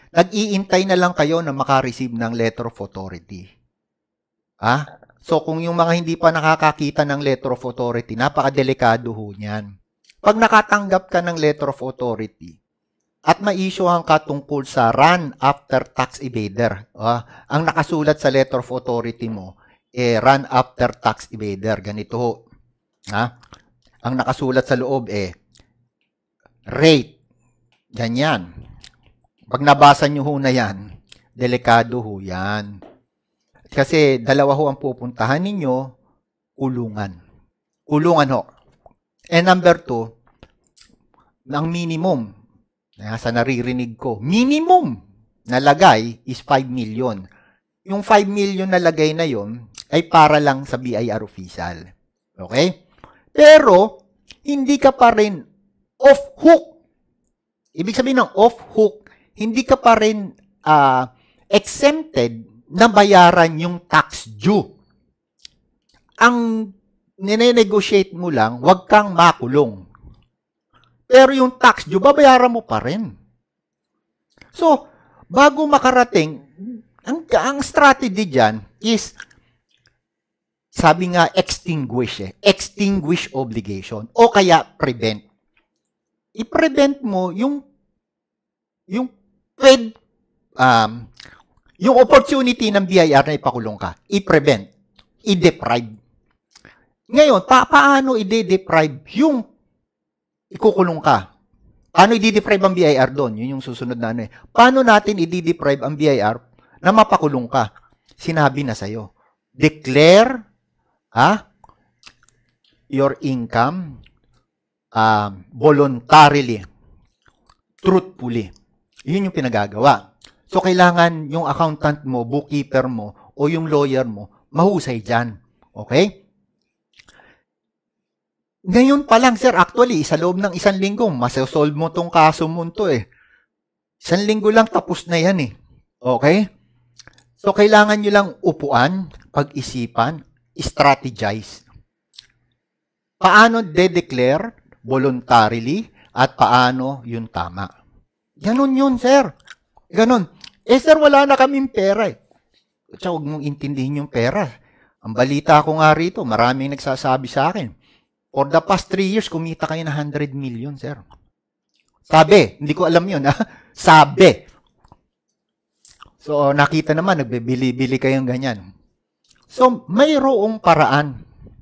Nag-iintay na lang kayo na makareceive ng letter of authority. So, kung yung mga hindi pa nakakakita ng letter of authority, napakadelikado ho niyan. Pag nakatanggap ka ng letter of authority, at ma-issuehan ka tungkol sa run after tax evader, ang nakasulat sa letter of authority mo, run after tax evader. Ganito ho. Ang nakasulat sa loob, rate. Ganyan. Pag nabasa nyo ho na yan, delikado ho yan. Kasi dalawa ho ang pupuntahan ninyo, kulungan. Kulungan ho. And number 2, ang minimum, sa naririnig ko, minimum nalagay is 5 million. Yung 5 million nalagay na yon ay para lang sa BIR official. Okay? Pero, hindi ka pa rin off hook. Ibig sabihin ng off hook, hindi ka pa rin exempted na bayaran yung tax due. Ang nine-negotiate mo lang, wag kang makulong. Pero yung tax due, babayaran mo pa rin. So, bago makarating, ang strategy dyan is, sabi nga, extinguish obligation. O kaya, prevent. I-prevent mo yung opportunity ng BIR na ipakulong ka. I-prevent. I-deprive. Ngayon, paano i-deprive yung ikukulong ka? Paano i-deprive ang BIR doon? Yun yung susunod na ano eh. Paano natin i-deprive ang BIR na mapakulong ka? Sinabi na sa'yo. Declare your income voluntarily, truthfully. Yun yung pinagagawa. So, kailangan yung accountant mo, bookkeeper mo, o yung lawyer mo, mahusay dyan. Okay? Ngayon pa lang, sir, actually, sa loob ng 1 linggo, masasolve mo tong kaso mo to eh. 1 linggo lang, tapos na yan eh. Okay? So, kailangan nyo lang upuan, pag-isipan, strategize. Paano de-declare voluntarily at paano yun tama? Ganon yun, sir. Ganon. Sir, wala na kaming pera eh. Tsaka huwag mong intindihin yung pera. Ang balita ko nga rito, maraming nagsasabi sa akin, for the past 3 years, kumita kayo na 100 million, sir. Sabi, hindi ko alam yun, sabi. So, nakita naman, nagbibili-bili kayong ganyan. So, mayroong paraan,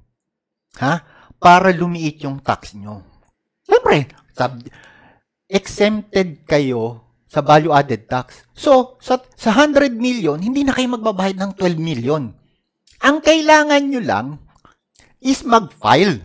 para lumiit yung tax nyo. Siyempre, exempted kayo sa value-added tax. So, sa 100 million, hindi na kayo magbabayad ng 12 million. Ang kailangan nyo lang is mag-file.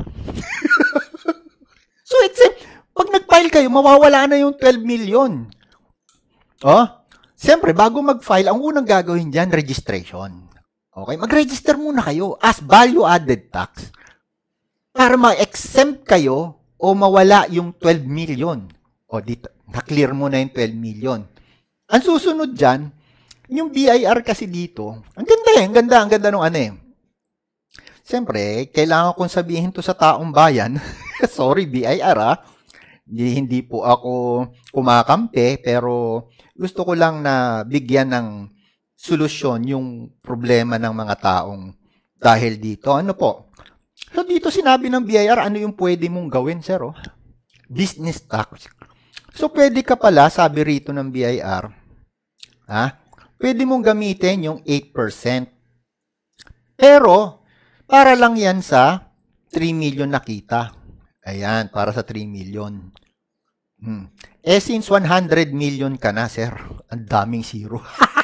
So, pag nag-file kayo, mawawala na yung 12 million. Siyempre, bago mag-file, ang unang gagawin dyan, registration. Okay? Mag-register muna kayo as value-added tax para ma-exempt kayo o mawala yung 12 million. Dito, na-clear mo na yung 12 million. Ang susunod dyan, yung BIR kasi dito, ang ganda nung ano eh. Siyempre, kailangan kong sabihin to sa taong bayan. Sorry, BIR Hindi po ako kumakampi, pero gusto ko lang na bigyan ng solusyon yung problema ng mga taong dahil dito. Ano po? So, dito sinabi ng BIR, ano yung pwede mong gawin, sir? Business tax. So, pwede ka pala, sabi rito ng BIR, pwede mong gamitin yung 8%. Pero, para lang yan sa 3 million na kita. Ayan, para sa 3 million. Since 100 million ka na, sir, ang daming zero.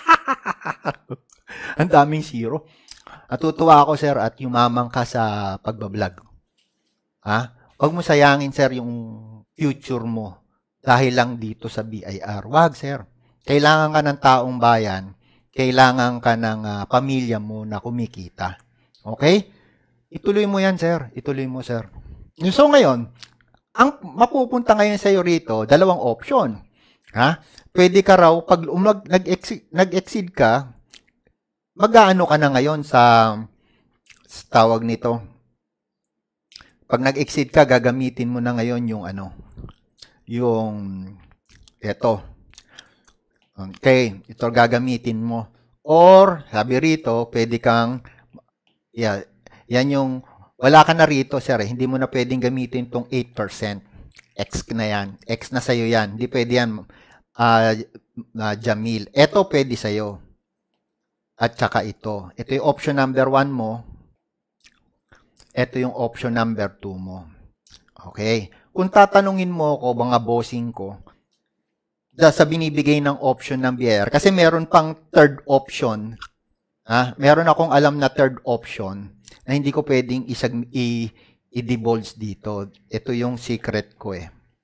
Ang daming zero. Natutuwa ako, sir, at yumamang ka sa pagbablog. Huwag mo sayangin, sir, yung future mo dahil lang dito sa BIR. Wag, sir. Kailangan ka ng taong bayan. Kailangan ka ng pamilya mo na kumikita. Okay? Ituloy mo yan, sir. Ituloy mo, sir. So, ngayon, ang mapupunta ngayon sa iyo rito, 2 option. Pwede ka raw, pag nag-exceed ka, mag-aano ka na ngayon sa tawag nito. Pag nag-exceed ka, gagamitin mo na ngayon yung Okay, ito gagamitin mo. Or, sabi rito, pwede kang, yan yung, wala ka na rito, sir. Hindi mo na pwedeng gamitin itong 8%. X na yan. X na sa'yo yan. Hindi pwede yan, Jamil. Ito pwede sa'yo. At saka ito. Ito yung option number 1 mo. Ito yung option number 2 mo. Okay. Kung tatanungin mo ako, mga bossing ko, sa binibigay ng option ng BIR, kasi meron pang third option. Meron akong alam na third option na hindi ko pwedeng i-divulge dito. Ito yung secret ko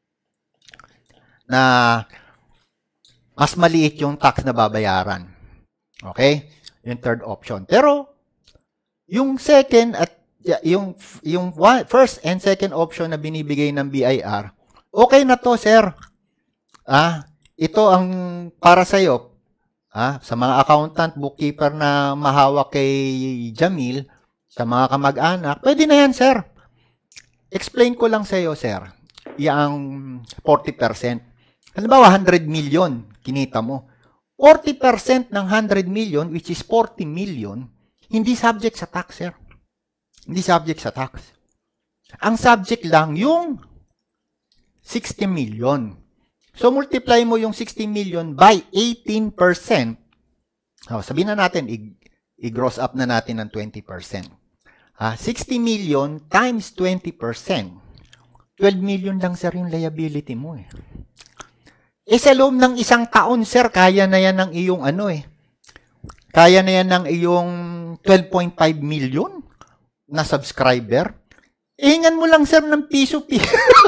na mas maliit yung tax na babayaran. Okay? Yung third option. Pero, yung second at yung first and second option na binibigay ng BIR, okay na to, sir. Ito ang para sa'yo, sa mga accountant, bookkeeper na mahawak kay Jamil, sa mga kamag-anak, pwede na yan, sir. Explain ko lang sa'yo, sir. Yung 40%. Halimbawa, 100 million, kinita mo. 40% ng 100 million, which is 40 million, hindi subject sa tax, sir. Hindi subject sa tax. Ang subject lang yung 60 million. So, multiply mo yung 60 million by 18%. Sabihin na natin, i-gross up na natin ng 20%. 60 million times 20%. 12 million lang, sir, yung liability mo sa loob ng isang taon, sir, kaya na yan ng iyong Kaya na yan ng iyong 12.5 million na subscriber. Hingan mo lang, sir, ng piso-piso.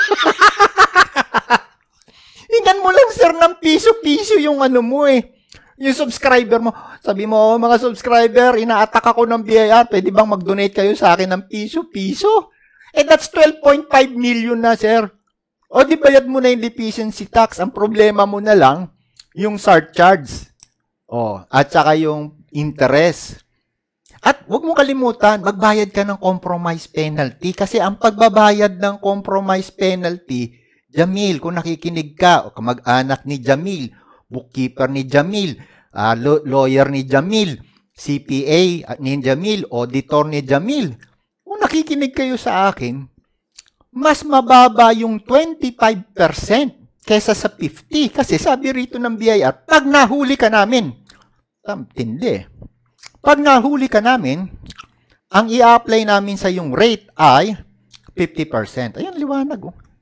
Hingan mo lang, sir, ng piso-piso yung yung subscriber mo. Sabi mo, mga subscriber, ina-attack ako ng BIR, pwede bang mag-donate kayo sa akin ng piso-piso? That's 12.5 million na, sir. O di bayad mo na yung deficiency tax. Ang problema mo na lang, yung surcharge. At saka yung interest. At huwag mo kalimutan, magbayad ka ng compromise penalty. Kasi ang pagbabayad ng compromise penalty, Jamil, kung nakikinig ka, o kamag-anak ni Jamil, bookkeeper ni Jamil, lawyer ni Jamil, CPA ni Jamil, auditor ni Jamil, kung nakikinig kayo sa akin, mas mababa yung 25% kesa sa 50%. Kasi sabi rito ng BIR, pag nahuli ka namin, tindi. Pag nahuli ka namin, ang i-apply namin sa yung rate ay 50%. Ayan, liwanag.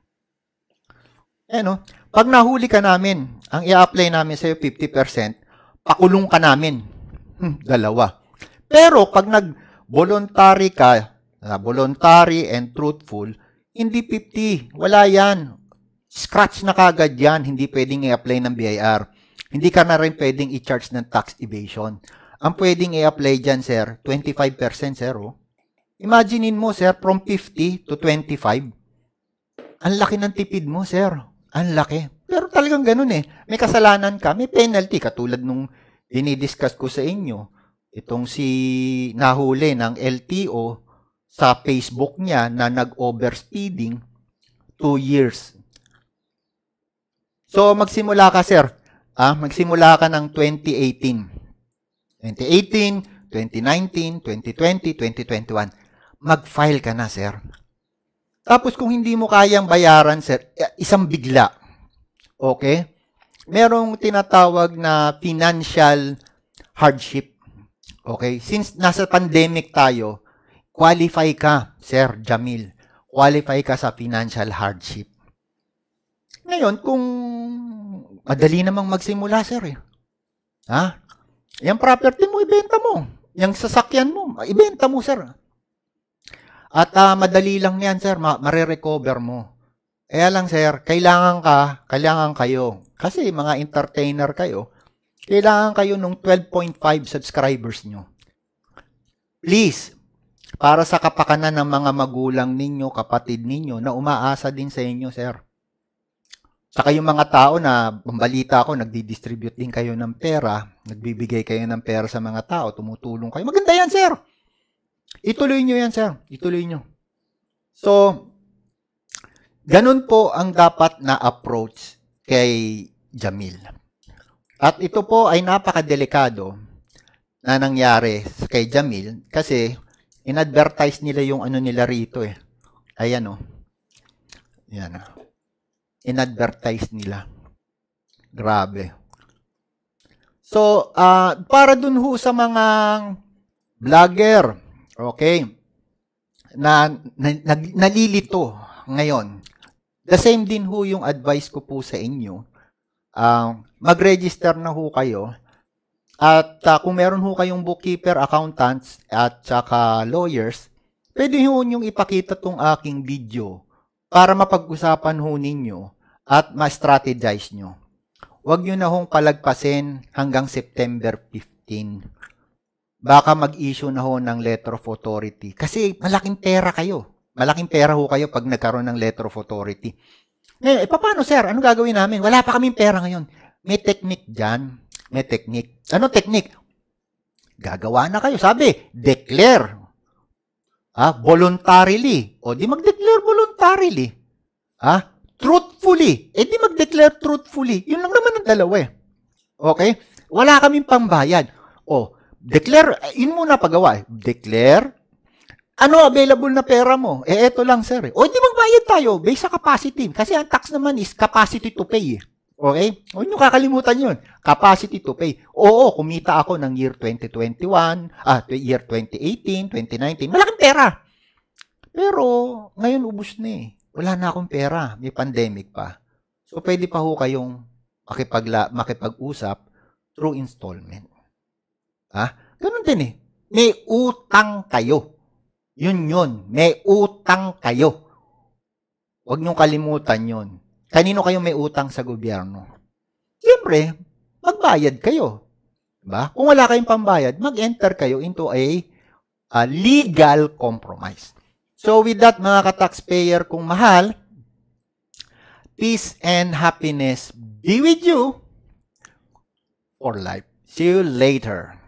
Pag nahuli ka namin, ang i-apply namin sa iyo 50%, pakulong ka namin. Dalawa. Pero pag nag-voluntary ka, voluntary and truthful, hindi 50. Wala yan. Scratch na kagad yan. Hindi pwedeng i-apply ng BIR. Hindi ka na rin pwedeng i-charge ng tax evasion. Ang pwedeng i-apply dyan, sir, 25%, sir. Imaginein mo, sir, from 50 to 25. Ang laki ng tipid mo, sir. Ang laki. Pero talagang ganun May kasalanan ka, may penalty. Katulad nung dinidiscuss ko sa inyo. Itong si nahuli ng LTO sa Facebook niya na nag-overspeeding 2 years. So, magsimula ka, sir. Magsimula ka ng 2018. 2018, 2019, 2020, 2021. Mag-file ka na, sir. Tapos, kung hindi mo kayang bayaran, sir, isang bigla. Okay? Merong tinatawag na financial hardship. Okay? Since nasa pandemic tayo, qualify ka, Sir Jamil. Qualify ka sa financial hardship. Ngayon, kung madali namang magsimula, sir Yung property mo, ibenta mo. Yung sasakyan mo, ibenta mo, sir. At madali lang yan, sir. Marirecover mo. Kaya lang, sir, kailangan kayo. Kasi mga entertainer kayo, kailangan kayo ng 12.5 subscribers nyo. Please, para sa kapakanan ng mga magulang ninyo, kapatid ninyo, na umaasa din sa inyo, sir. Saka yung mga tao na, pambalita ko, nagdi-distribute din kayo ng pera, nagbibigay kayo ng pera sa mga tao, tumutulong kayo. Maganda yan, sir. Ituloy nyo yan, sir. Ituloy nyo. So, ganun po ang dapat na approach kay Jamil. At ito po ay napakadelikado na nangyari kay Jamil kasi in-advertise nila yung ano nila rito eh. Ayan o. Yan. In-advertise nila. Grabe. So, para dun ho sa mga vlogger, okay, na nalilito ngayon, the same din ho yung advice ko po sa inyo. Mag-register na ho kayo. At kung meron ho kayong bookkeeper, accountants, at saka lawyers, pwede ho nyong ipakita tong aking video para mapag-usapan ho ninyo at ma-strategize nyo. Huwag nyo na hong palagpasin hanggang September 15. Baka mag-issue na ho ng letter of authority. Kasi malaking pera kayo. Malaking pera ho kayo pag nagkaroon ng letter of authority. Ngayon, paano sir? Ano gagawin namin? Wala pa kaming pera ngayon. May technique dyan. May technique. Ano technique? Gagawa na kayo. Sabi, declare. Voluntarily. O di mag-declare voluntarily. Truthfully. Di mag-declare truthfully. Yun lang naman ang dalawa eh. Okay? Wala kaming pambayad. Declare. Yun muna pagawa eh. Declare. Ano available na pera mo? Eto lang sir. Di magbayad tayo. Based sa capacity. Kasi ang tax naman is capacity to pay eh. Okay? Huwag nyo kakalimutan yun. Capacity to pay. Oo, kumita ako ng year 2021, year 2018, 2019. Malaking pera. Pero, ngayon ubos na eh. Wala na akong pera. May pandemic pa. So, pwede pa ho kayong makipag-usap through installment. Ganun din eh. May utang kayo. Yun. May utang kayo. Huwag nyo kalimutan yun. Kanino kayo may utang sa gobyerno? Siyempre, magbayad kayo. Diba? Kung wala kayong pambayad, mag-enter kayo into a legal compromise. So with that, mga ka-taxpayer kung mahal, peace and happiness be with you for life. See you later.